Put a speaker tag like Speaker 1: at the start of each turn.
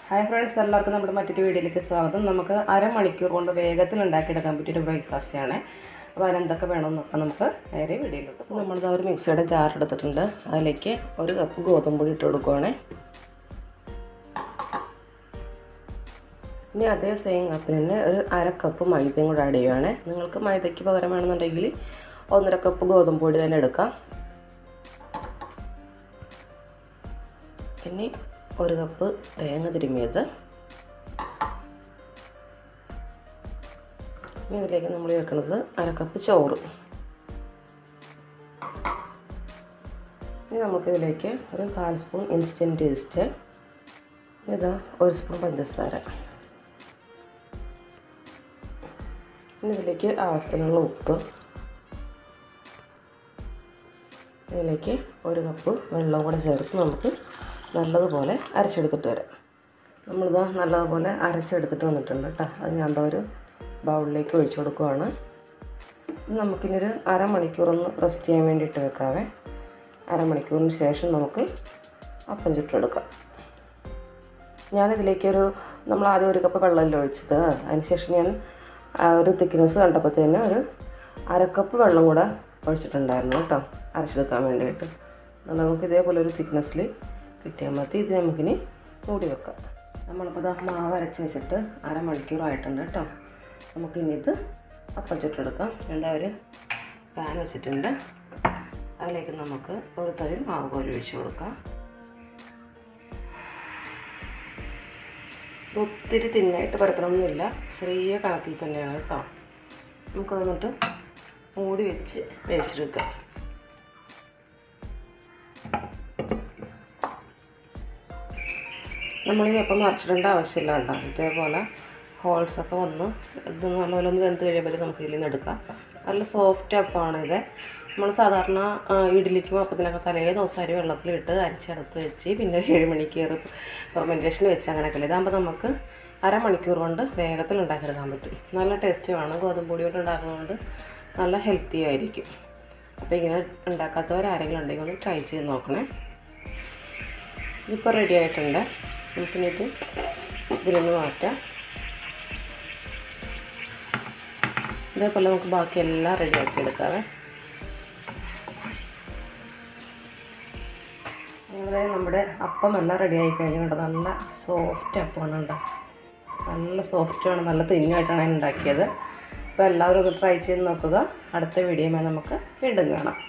Speaker 1: Hi friends, എല്ലാവർക്കും നമ്മുടെ മറ്റൊരു വീഡിയോയിലേക്ക് സ്വാഗതം. നമുക്ക് അരമണിക്കൂർ കൊണ്ട് വേഗത്തിൽ ഉണ്ടാക്കിയെടുക്കാൻ പറ്റിയൊരു ബ്രേക്ക്ഫാസ്റ്റാണ്. അപ്പോൾ അതിനെന്തൊക്കെ വേണമെന്നൊക്കെ നമുക്ക് നേരെ വീഡിയോയിലോട്ട്. അപ്പോൾ നമ്മളിത് ഒരു മിക്സിയുടെ ജാർ എടുത്തിട്ടുണ്ട്. അതിലേക്ക് ഒരു കപ്പ് ഗോതമ്പ് പൊടി ഇട്ട് കൊടുക്കുവാണ്. ഇനി അതേ സെയിം കപ്പിന് തന്നെ ഒരു അര കപ്പ് മൈദയും കൂടെ ആഡ് ചെയ്യുവാണ്. നിങ്ങൾക്ക് മൈദയ്ക്ക് പകരം വേണമെന്നുണ്ടെങ്കിൽ 1.5 കപ്പ് ഗോതമ്പ് പൊടി തന്നെ എടുക്കാം. ഇനി 1 കപ്പ് തേങ്ങ തിരുമ്മിയത്. ഇനി ഇതിലേക്ക് നമ്മൾ ചേർക്കുന്നത് അര കപ്പ് ചോറ്. ഇനി നമുക്കിതിലേക്ക് ഒരു 1/4 സ്പൂൺ ഇൻസ്റ്റൻറ്റ് ഈസ്റ്റ്, ഇതാ 1 സ്പൂൺ പഞ്ചസാര. ഇനി ഇതിലേക്ക് ആവശ്യത്തിനുള്ള ഉപ്പ്. ഇതിലേക്ക് 1 കപ്പ് വെള്ളം കൂടെ ചേർത്ത് നമുക്ക് നല്ലതുപോലെ അരച്ചെടുത്തിട്ട് വരാം. നമ്മളിതാ നല്ലതുപോലെ അരച്ചെടുത്തിട്ട് വന്നിട്ടുണ്ട് കേട്ടോ. അത് ഞാൻ എന്താ ഒരു ബൗളിലേക്ക് ഒഴിച്ചു കൊടുക്കുവാണ്. നമുക്കിനൊരു അരമണിക്കൂറൊന്ന് റെസ്റ്റ് ചെയ്യാൻ വേണ്ടിയിട്ട് വെക്കാവേ. അരമണിക്കൂറിന് ശേഷം നമുക്ക് അപ്പം ചുട്ടെടുക്കാം. ഞാനിതിലേക്കൊരു നമ്മൾ ആദ്യം 1 കപ്പ് വെള്ളമല്ലേ ഒഴിച്ചത്. അതിന് ശേഷം ഞാൻ ഒരു തിക്നെസ് കണ്ടപ്പോഴത്തേന് ഒരു അര കപ്പ് വെള്ളം കൂടെ ഒഴിച്ചിട്ടുണ്ടായിരുന്നു കേട്ടോ, അരച്ചെടുക്കാൻ വേണ്ടിയിട്ട്. നമുക്ക് ഇതേപോലെ ഒരു തിക്നെസ്സിൽ കിട്ടിയാൽ മതി. ഇത് നമുക്കിനി മൂടി വെക്കാം. നമ്മളിപ്പോൾ മാവ് അരച്ച് വെച്ചിട്ട് അരമണിക്കൂറായിട്ടുണ്ട് കേട്ടോ. നമുക്കിനി ഇത് അപ്പം ചുട്ടെടുക്കാം. ഒരു പാൻ വെച്ചിട്ടുണ്ട്. അതിലേക്ക് നമുക്ക് ഒരു തരി മാവ് കോരി ഒഴിച്ച് കൊടുക്കാം. ഒത്തിരി തിന്നായിട്ട് പരത്തണമെന്നില്ല, ചെറിയ കനത്തിൽ തന്നെയാണ് കേട്ടോ. നമുക്ക് എന്നിട്ട് മൂടി വെച്ച് വേവിച്ചെടുക്കാം. നമ്മൾ ഈ അപ്പം മറിച്ചിടേണ്ട ആവശ്യമില്ല കേട്ടോ. ഇതേപോലെ ഹോൾസൊക്കെ വന്ന് ഇത് നല്ലപോലെ ഒന്ന് വെന്ത് കഴിയുമ്പോൾ നമുക്ക് ഇതിൽ നിന്ന് എടുക്കാം. നല്ല സോഫ്റ്റ് അപ്പമാണിത്. നമ്മൾ സാധാരണ ഇഡ്ഡലിക്കും അപ്പത്തിനൊക്കെ തലേ ദിവസം അരി വെള്ളത്തിലിട്ട് അരിച്ചെടുത്ത് വെച്ച് പിന്നെ 7 മണിക്ക് ഫെർമെൻറ്റേഷൻ വെച്ച് അങ്ങനെയൊക്കെ. ഇതാകുമ്പോൾ നമുക്ക് അരമണിക്കൂർ കൊണ്ട് വേഗത്തിൽ ഉണ്ടാക്കിയെടുക്കാൻ പറ്റും. നല്ല ടേസ്റ്റുമാണ്. ഗോതമ്പ് പൊടി കൊണ്ട് ഉണ്ടാക്കുന്നതുകൊണ്ട് നല്ല ഹെൽത്തി ആയിരിക്കും. അപ്പോൾ ഇങ്ങനെ ഉണ്ടാക്കാത്തവരാരെങ്കിലും ഉണ്ടെങ്കിൽ ഒന്ന് ട്രൈ ചെയ്ത് നോക്കണേ. ഇതിപ്പോൾ റെഡി ആയിട്ടുണ്ട്. നമുക്കിനി ഇത് ഇതിൽ നിന്ന് മാറ്റാം. ഇതേപോലെ നമുക്ക് ബാക്കി എല്ലാം റെഡിയാക്കി എടുക്കാവേ. അങ്ങനെ നമ്മുടെ അപ്പം എല്ലാം റെഡിയായി കഴിഞ്ഞിട്ട് നല്ല സോഫ്റ്റ് അപ്പമാണ് കേട്ടോ. നല്ല സോഫ്റ്റാണ്, നല്ല തിന്നായിട്ടാണ് ഞാൻ ഉണ്ടാക്കിയത്. അപ്പോൾ എല്ലാവരും ഒന്ന് ട്രൈ ചെയ്ത് നോക്കുക. അടുത്ത വീഡിയോയുമായി നമുക്ക് വീണ്ടും കാണാം.